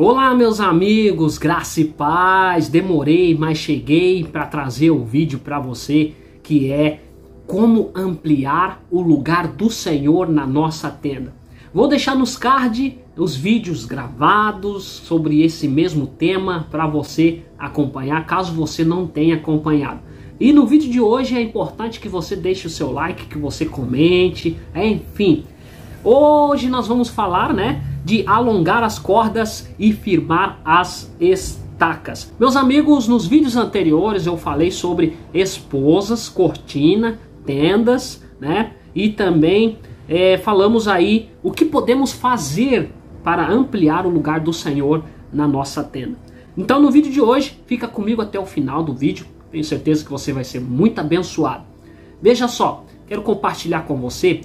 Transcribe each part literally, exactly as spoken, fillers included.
Olá meus amigos, graça e paz. Demorei, mas cheguei para trazer o vídeo para você, que é como ampliar o lugar do Senhor na nossa tenda. Vou deixar nos card os vídeos gravados sobre esse mesmo tema para você acompanhar, caso você não tenha acompanhado. E no vídeo de hoje é importante que você deixe o seu like, que você comente, enfim. Hoje nós vamos falar, né, de alongar as cordas e firmar as estacas. Meus amigos, nos vídeos anteriores eu falei sobre esposas, cortina, tendas, né, e também é, falamos aí o que podemos fazer para ampliar o lugar do Senhor na nossa tenda. Então no vídeo de hoje, fica comigo até o final do vídeo, tenho certeza que você vai ser muito abençoado. Veja só, quero compartilhar com você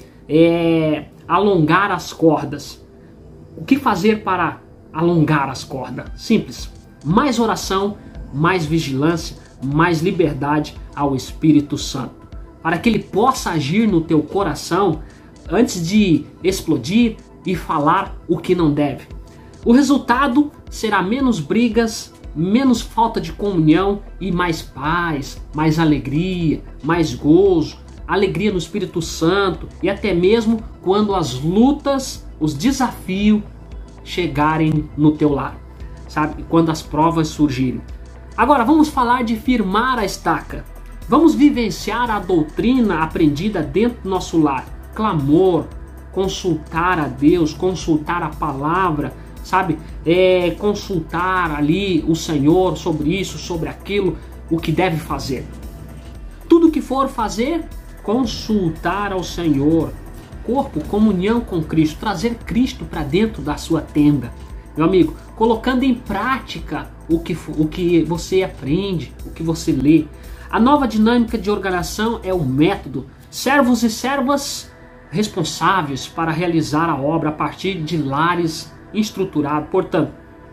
é, alongar as cordas. O que fazer para alongar as cordas? Simples. Mais oração, mais vigilância, mais liberdade ao Espírito Santo. Para que ele possa agir no teu coração antes de explodir e falar o que não deve. O resultado será menos brigas, menos falta de comunhão e mais paz, mais alegria, mais gozo, alegria no Espírito Santo e até mesmo quando as lutas, os desafios chegarem no teu lar, sabe? Quando as provas surgirem. Agora vamos falar de firmar a estaca. Vamos vivenciar a doutrina aprendida dentro do nosso lar. Clamor, consultar a Deus, consultar a palavra, sabe? É, consultar ali o Senhor sobre isso, sobre aquilo, o que deve fazer. Tudo que for fazer, consultar ao Senhor. Corpo, comunhão com Cristo, trazer Cristo para dentro da sua tenda. Meu amigo, colocando em prática o que, o que você aprende, o que você lê. A nova dinâmica de organização é o método. Servos e servas responsáveis para realizar a obra a partir de lares estruturados. Portanto,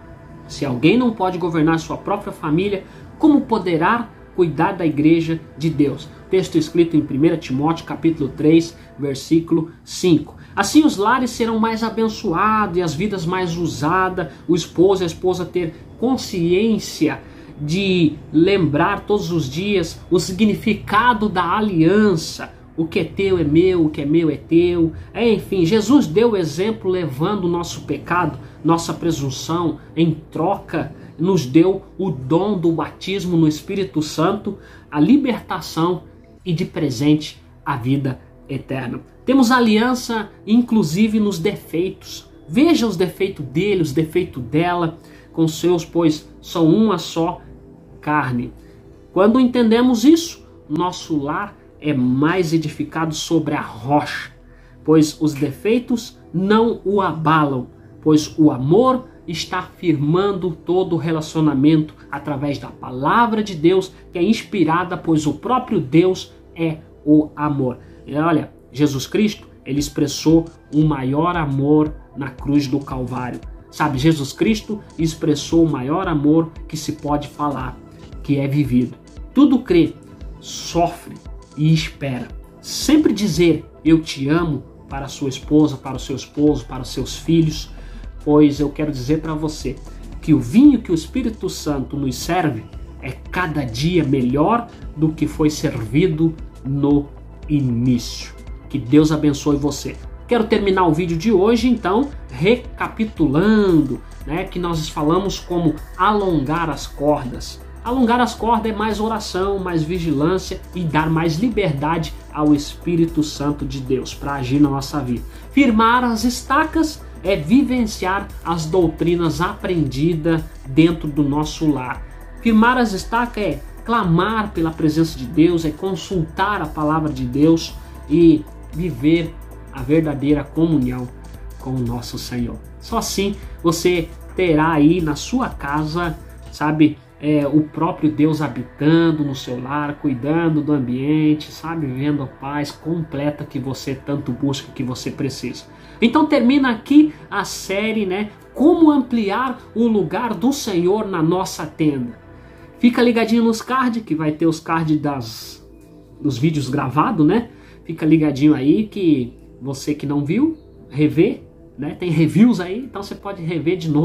se alguém não pode governar sua própria família, como poderá cuidar da igreja de Deus? Texto escrito em primeira Timóteo capítulo três, versículo cinco. Assim os lares serão mais abençoados e as vidas mais usadas, o esposo e a esposa ter consciência de lembrar todos os dias o significado da aliança. O que é teu é meu, o que é meu é teu. Enfim, Jesus deu o exemplo levando o nosso pecado, nossa presunção, em troca nos deu o dom do batismo no Espírito Santo, a libertação e de presente a vida eterna. Temos aliança inclusive nos defeitos. Veja os defeitos dele, os defeitos dela, com seus, pois são uma só carne. Quando entendemos isso, nosso lar é mais edificado sobre a rocha, pois os defeitos não o abalam, pois o amor está firmando todo o relacionamento através da palavra de Deus, que é inspirada, pois o próprio Deus é o amor. E olha, Jesus Cristo, ele expressou um maior amor na cruz do Calvário. Sabe, Jesus Cristo expressou o maior amor que se pode falar, que é vivido. Tudo crê, sofre e espera. Sempre dizer eu te amo para a sua esposa, para o seu esposo, para os seus filhos. Pois eu quero dizer para você que o vinho que o Espírito Santo nos serve é cada dia melhor do que foi servido no início. Que Deus abençoe você. Quero terminar o vídeo de hoje, então, recapitulando, né, que nós falamos como alongar as cordas. Alongar as cordas é mais oração, mais vigilância e dar mais liberdade ao Espírito Santo de Deus para agir na nossa vida. Firmar as estacas é vivenciar as doutrinas aprendidas dentro do nosso lar. Firmar as estacas é clamar pela presença de Deus, é consultar a palavra de Deus e viver a verdadeira comunhão com o nosso Senhor. Só assim você terá aí na sua casa, sabe, é, o próprio Deus habitando no seu lar, cuidando do ambiente, sabe, vivendo a paz completa que você tanto busca, que você precisa. Então termina aqui a série, né? Como ampliar o lugar do Senhor na nossa tenda. Fica ligadinho nos cards, que vai ter os cards das, dos vídeos gravados, né? Fica ligadinho aí que você que não viu, rever, né? Tem reviews aí, então você pode rever de novo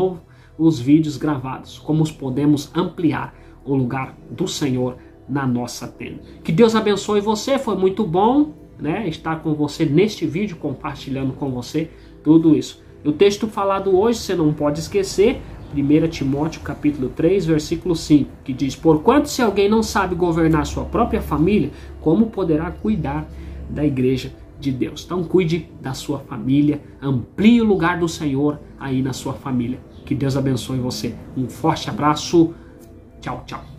os vídeos gravados, como podemos ampliar o lugar do Senhor na nossa tenda. Que Deus abençoe você, foi muito bom, né, estar com você neste vídeo, compartilhando com você tudo isso. O texto falado hoje, você não pode esquecer, primeiro Timóteo capítulo três, versículo cinco, que diz: porquanto se alguém não sabe governar sua própria família, como poderá cuidar da igreja de Deus? Então cuide da sua família, amplie o lugar do Senhor aí na sua família. Que Deus abençoe você. Um forte abraço. Tchau, tchau.